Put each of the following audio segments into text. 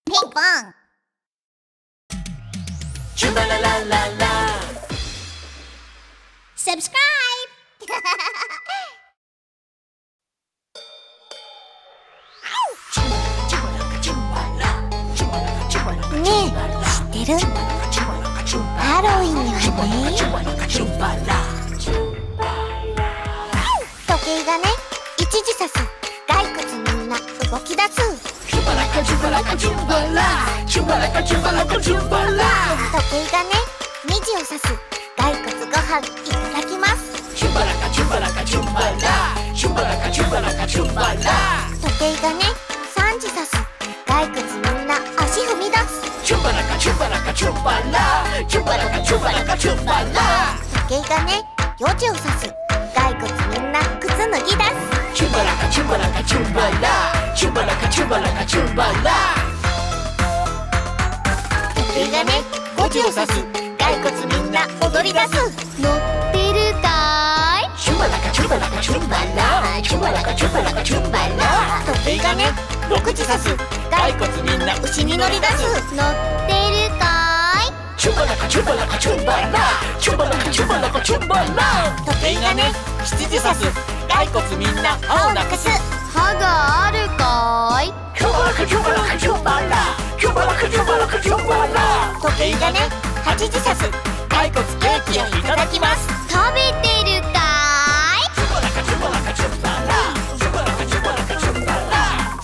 ピンポン。 チュバララララ。 Subscribe ねえ、知ってる？ハロウィンにはね、時計がね、1時指す。骸骨みんな動き出す。 チュバラカチュバラカチュバラ、チュバラカチュバラカチュバラ。 時計がね、2時を指す。骸骨ご飯いただきます。 チュバラカチュバラカチュバラ、チュバラカチュバラカチュバラ。 時計がね、3時指す。骸骨みんな足踏み出す。 チュバラカチュバラカチュバラ、チュバラカチュバラカチュバラ。 時計がね、4時を指す。骸骨みんな靴脱ぎ出す。 チュバラカチュバラカチュバラ、チュバラカチュバラカチュバラ。 時計がね、5時を指す。骸骨みんな踊り出す。乗ってるかい？ チュバラカチュバラカチュバラ、チュバラカチュバラカチュバラ。 時計がね、6時指す。骸骨みんな牛に乗り出す。乗ってるかい？ チュバラカチュバラカチュバラ、チュバラカチュバラカチュバラ。 時計がね、 7時指す。骸骨みんな歯をなくす。歯があるかい？ チュバラカチュバラカチュバラ、チュバラカチュバラカチュバラ。 時計がね、8時指す。骸骨ケーキをいただきます。食べてるかい？ チュバラカチュバラカチュバラ、チュバラカチュバラカチュバラ。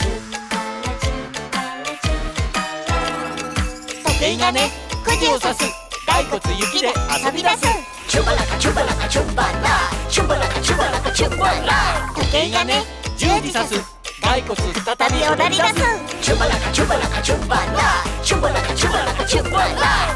時計がね、9時を指す。骸骨雪で遊び出す。 チュバラカチュバラカチュバラ、チュバラカチュバラカチュバラ。 時計がね、10時指す。骸骨再び踊り出す。 チュバラカチュバラカチュバラ、チュバラカチュバラカチュバラ。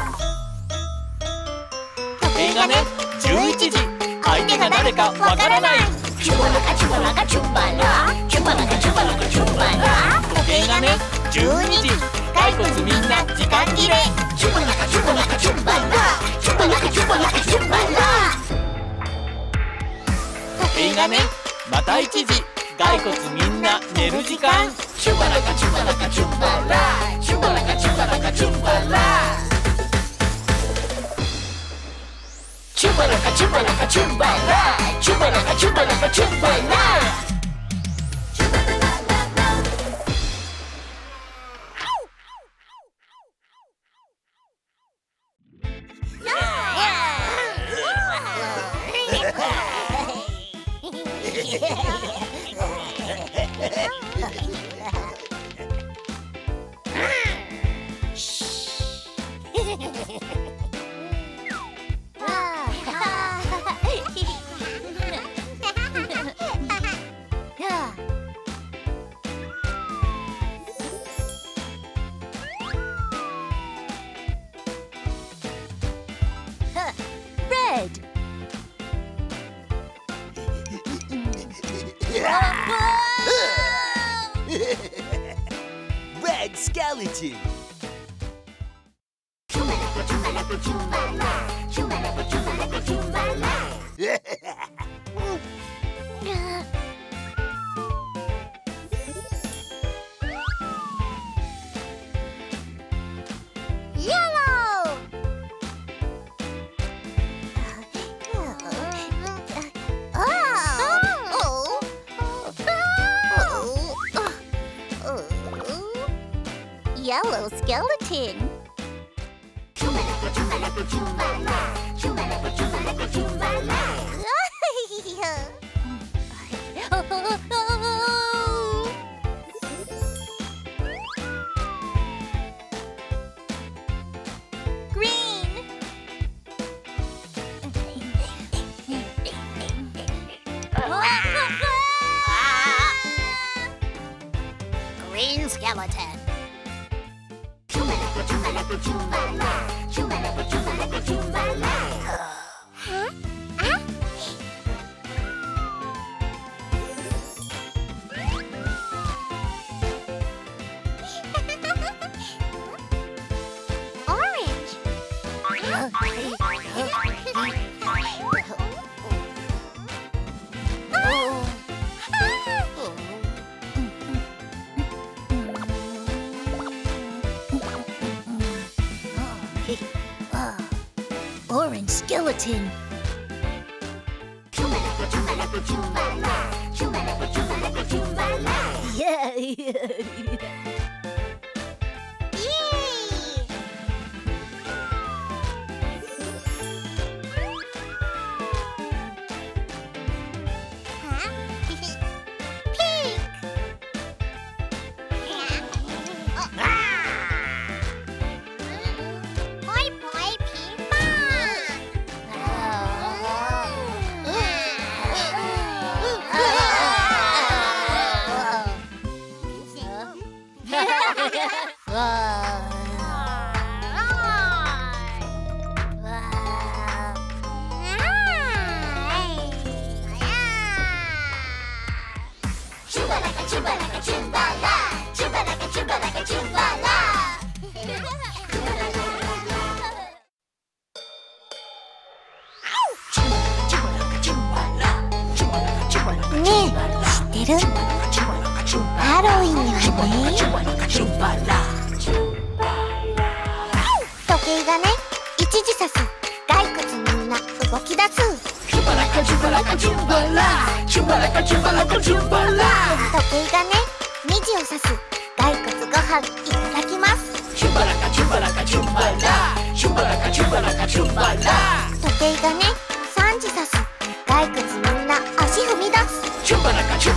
時計がね、11時。 相手が誰かわからない。チュバラカチュバラカチュバラ、チュバラカチュバラカチュバラ。 時計がね、12時。骸骨みんな時間切れ。 チュバラカチュバラカチュバラ、チュバラカチュバラカチュバラ。 時計がね、 また1時。骸骨みんな寝る時間。チュバラカチュバラカチュバラ、チュバラカチュバラカチュバラ。チュバラカチュバラカチュバラ、チュバラカチュバラカチュバラ。 Red Skeleton. Yellow skeleton. Green. Green skeleton. Huh? Orange. Orange skeleton. Yeah. ハロウィンにはね、時計がね、1時指す。骸骨みんな動き出す。時計がね、2時を指す。骸骨ご飯いただきます。時計がね、3時指す。骸骨みんな足踏み出す。時計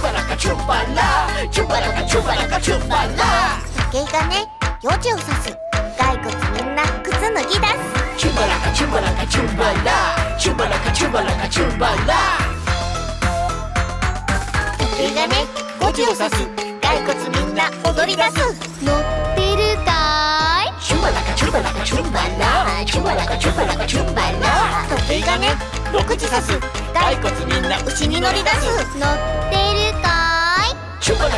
がね、4時を指す。骸骨みんな靴脱ぎ出す。時計がね、5時を指す。骸骨みんな踊り出す。乗ってるかい？時計がね、6時指す。骸骨みんな牛に乗り出す。乗ってるかい？時計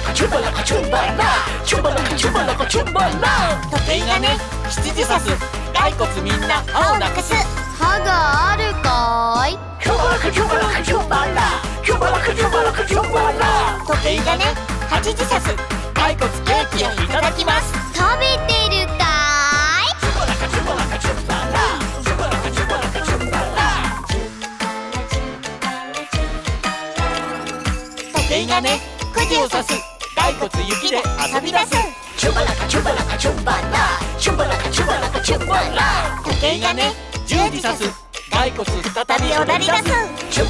がね、7時指す。骸骨みんな歯をなくす。歯があるかい？時計がね、8時指す。骸骨ケーキをいただきます。食べてるかい？時計がね、9時を指す。骸骨雪で遊び出す。時計がね、10時指す。骸骨再び踊り出す。時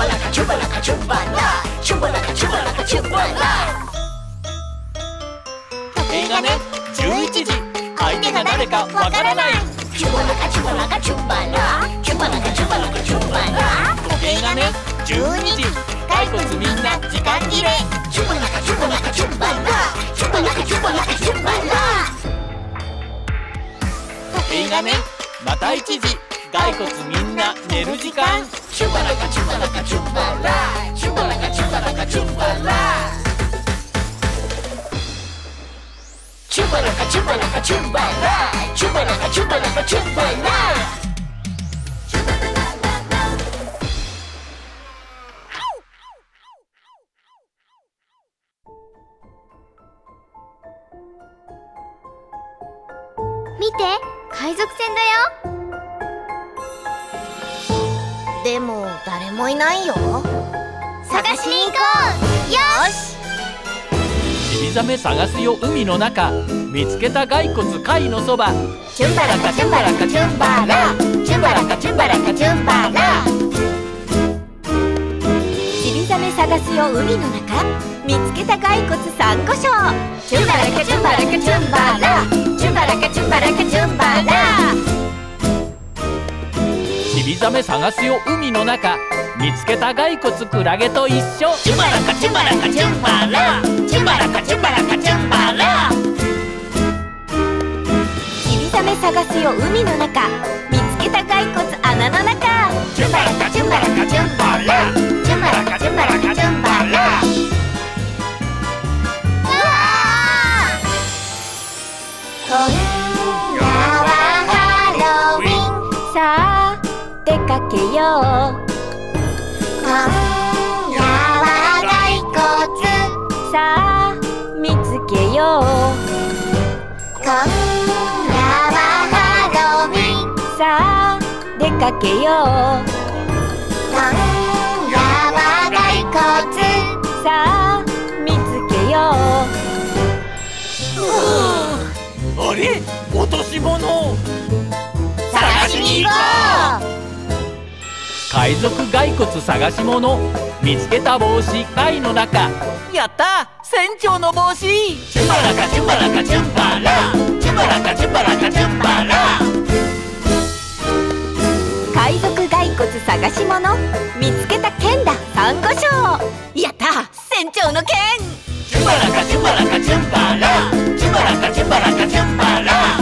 計がね、11時。相手が誰かわからない。時計がね、12時。骸骨みんな時間切れ。時計がね、また1時。骸骨みんな寝る時間。 見て、海賊船だよ。でも誰もいないよ。探しに行こう。よし。 ちびザメ探すよ海の中。見つけた骸骨貝のそば。 チュンバラカチュンバラカチュンバラ。チュンバラカチュンバラカチュンバラ。ちびザメ探すよ海の中。見つけた骸骨サンゴ礁。チュンバラカチュンバラカチュンバラ。チュンバラカチュンバラカチュンバラ。 ちびザメ探すよ海の中。見つけた骸骨クラゲと一緒。チュンバラカチュンバラカチュンバラ。チュンバラカチュンバラカチュンバラ。 ちびザメ探すよ海の中。見つけた骸骨穴の中。チュンバラカチュンバラカチュンバラ。チュンバラカチュンバラカチュンバラ。今夜はハロウィン。さあ出かけよう。今夜は骸骨。さあ見つけよう。今夜はハロウィン。 かけよう。 今夜は骸骨。 さあ見つけよう。 あれ、落とし物。 探しに行こ海賊骸骨探し物。見つけた帽子貝の中。やった、船長の帽子。チュンバラカチュンバラカチュンバラ、チュンバラカチュンバラカチュンバラ。 海賊骸骨探し物。見つけた剣だ、サンゴ礁。やった、船長の剣。 チュンバラカチュンバラカチュンバラ、チュンバラカチュンバラカチュンバラ。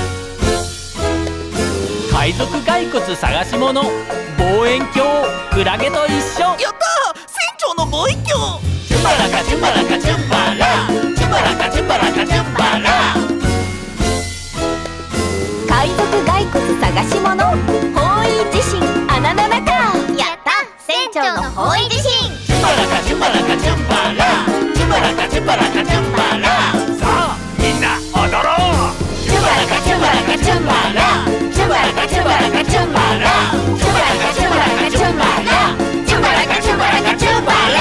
海賊骸骨探し物。望遠鏡クラゲと一緒。やった、船長の望遠鏡。チュンバラカチュンバラカチュンバラ、チュンバラカチュンバラカチュンバラ。 海賊骸骨探し物。方位地震穴の中。 やった、船長の方位地震。 チュンバラカチュンバラカチュンバラ、チュンバラカチュンバラカチュンバラ。さあみんな踊ろう。チュンバラカチュンバラカチュンバラ、チュンバラカチュンバラカチュンバラ、チュンバラカチュンバラカチュンバラ、チュンバラカチュンバラカチュンバラ。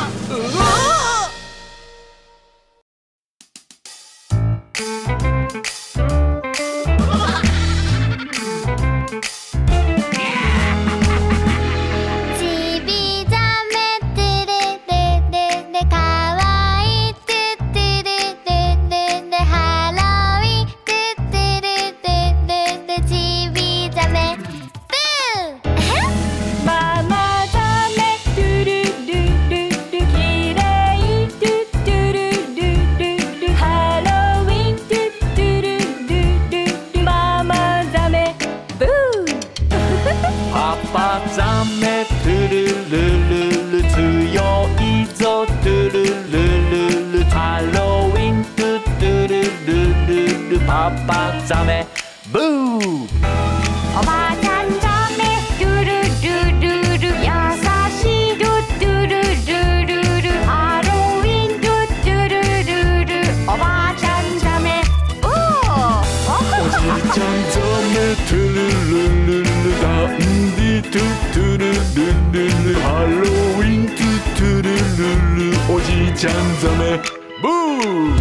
ちびざめてれれれれかわいいてってれれれれハロウィンてってれれれれちびざめブーママザメトゥルルルルきれいトゥトゥルルルルハロウィントゥトゥルルルルママザメブーパパザメトゥルルルル強いぞトゥルルルルハロウィントゥトゥルルルルパパザメブー。 おばあちゃんザメトゥルルルル優しいトゥトゥルルルルハロウィントゥトゥルルルおばあちゃんザメブー。 おじいちゃんザメトゥルルルルダンディトゥトゥルルルルハロウィントゥトゥルルルおじいちゃんザメブー。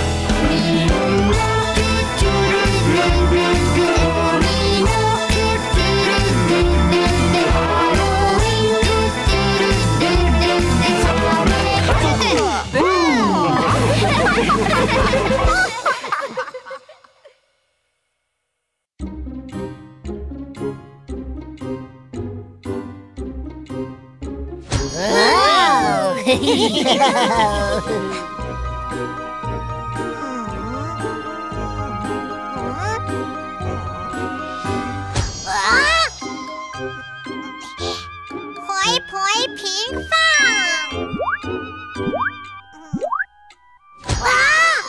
ぽいぽいピンクわ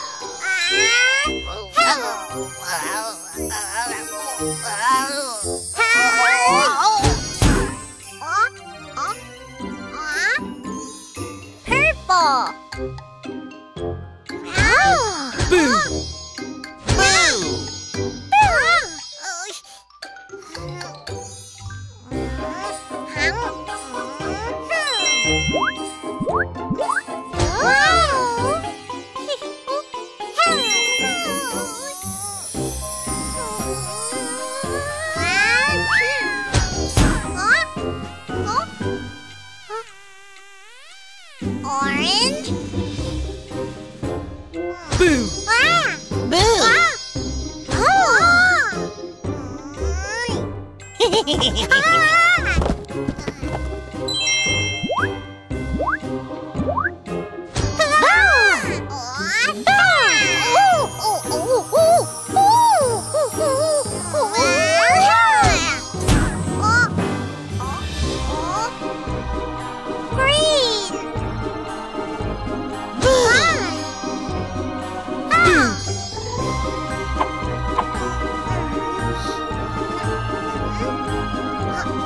Orange Boo! Green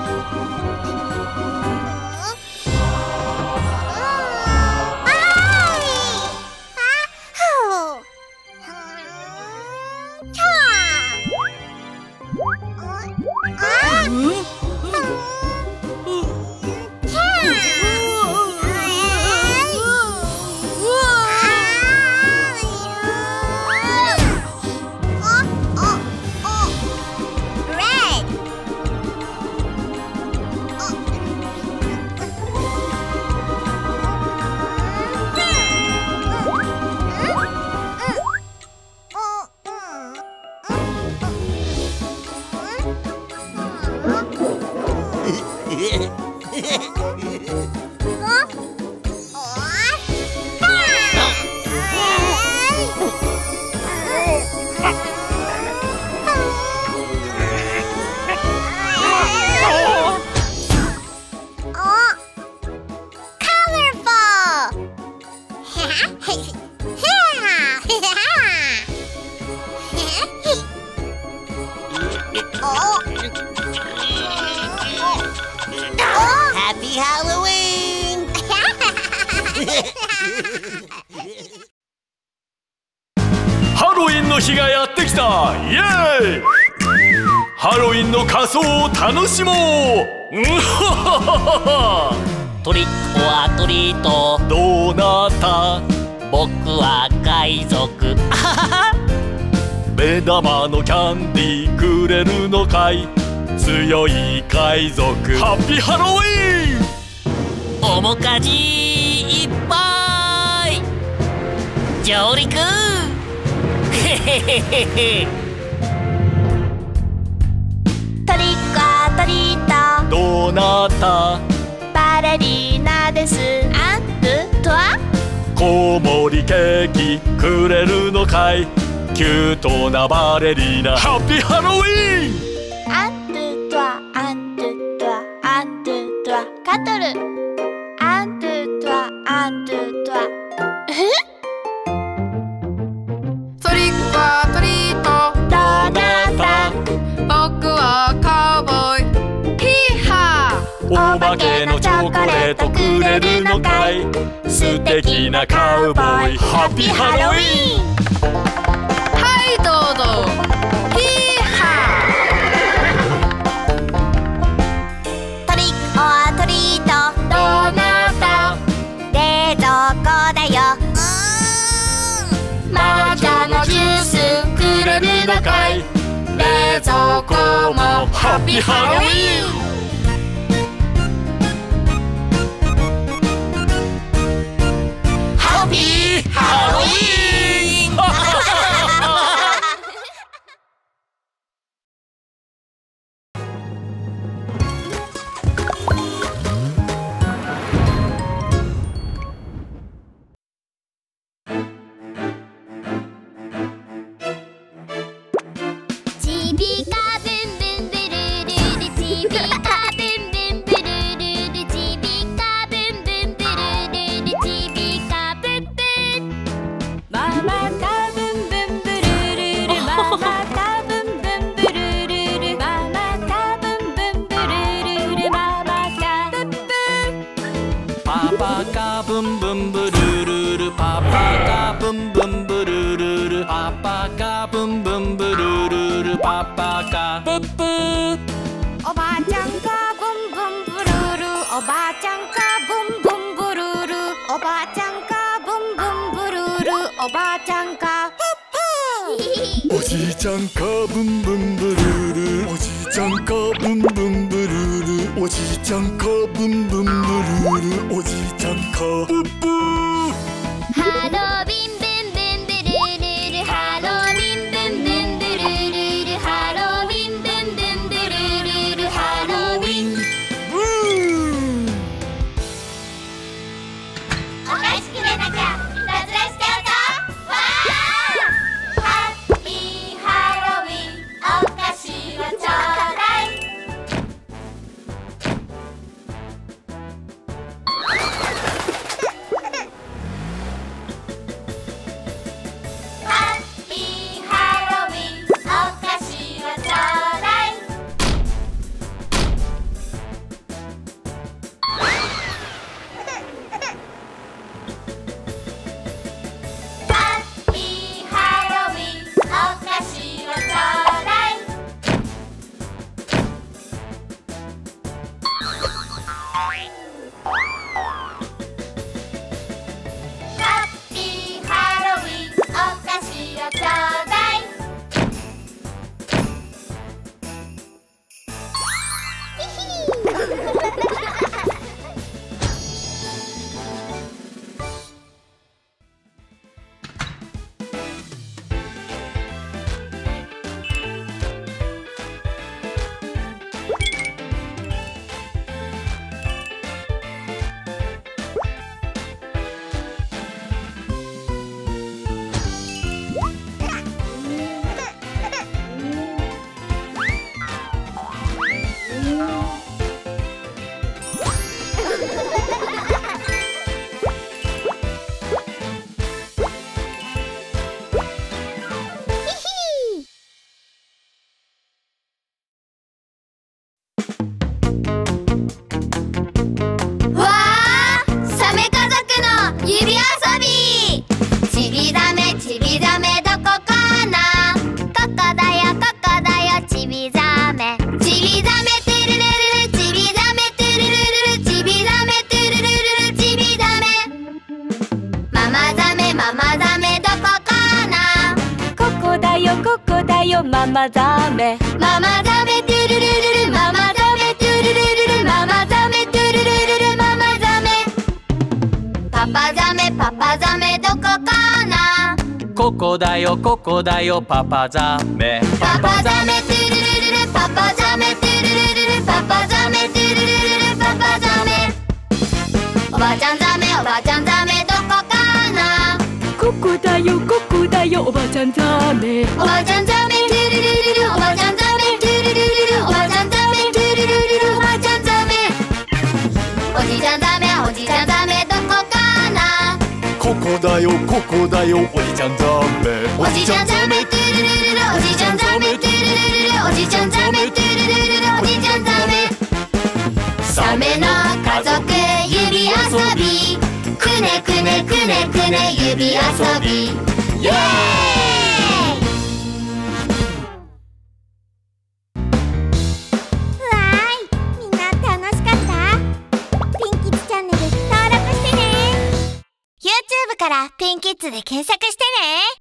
Happy Halloween! ハロウィンの日がやってきた。イエーイ。ハロウィンの仮装を楽しもう。 トリックオアトリート。 どうなった？ 僕は海賊。 目玉のキャンディーくれるのかい？強い海賊。ハッピーハロウィン。 面かじいっぱい上陸。へへへへへ。 トリックアトリート。 どうなった？ バレリーナです。アンドゥトワ。 コウモリケーキくれるのかい？キュートなバレリーナ。ハッピーハロウィン。 アンドゥトワアンドゥトワアンドゥトワ。カトルアンドゥトワアンドゥトワ。 トリックはトリート。 どうなった？ 僕はカウボーイ。ヒーハお化けのチョコレートくれるのかい？素敵なカウボーイ。ハッピーハロウィン。 ー。はいどうぞ。ヒーハトリックオアトリート。どうなった？冷蔵庫だよ。 ー。抹茶のジュースくれるのかい？冷蔵庫もハッピーハロウィン。 ハッピーハロウィン。 ちびかぶんぶんぶるるるちびかぶんぶんぶるるるちびかぶんぶんぶるるるちびかぶんぶん。 ママカブンブンブルルル。ママカブンブンブルルル。ママカブンブンブルルル。ママカブンブン。 パパカブンブンブルルル。パパカブンブンブルルル。パパカブンブンブルルル。パパカブッブー。 おばあちゃんカブンブンブルル。おばあちゃんカブンブンブルル。おばあちゃんカブンブンブルル。おばあちゃんカブッブー。 おじいちゃんカブンブンブルル。おじいちゃんカブンブンブルル。おじいちゃんカブンブンブルル。おじいちゃんカブッブー。 ハロウィンブンブンブルルル。ハロウィンブンブンブルルル。ハロウィンブンブンブルルル。ハロウィン。 おかしくでなきゃいたずらしちゃうぞ。わー。ハッピーハロウィン。お菓子をちょうだい。 よママザメ。 ママザメトゥルルルル、ママザメトゥルルルル、ママザメトゥルルルル、ママザメ。パパザメパパザメどこかな。 ここだよここだよパパザメ。 パパザメトゥルルルル、パパザメトゥルルルル、パパザメトゥルルルル、パパザメ。おばちゃんザメおばちゃんザメどこかな。 ここだよここだよおばちゃんザメ。 おばちゃんザメトゥルルルル、おばちゃんザメトゥルルルル、おばちゃんザメトゥルルルル、おばちゃんザメ。おじちゃんザメおじちゃんザメどこかな。 ここだよここだよおじちゃんザメ。 おじちゃんザメトゥルルルル、おじちゃんザメトゥルルルル、おじちゃんザメトゥルルルル、おじちゃんザメ。サメの家族指遊び、くねくねくねくね指遊び、イエーイ。 わーい、みんな楽しかった？ピンキッズチャンネル登録してね。 YouTube からピンキッズで検索してね。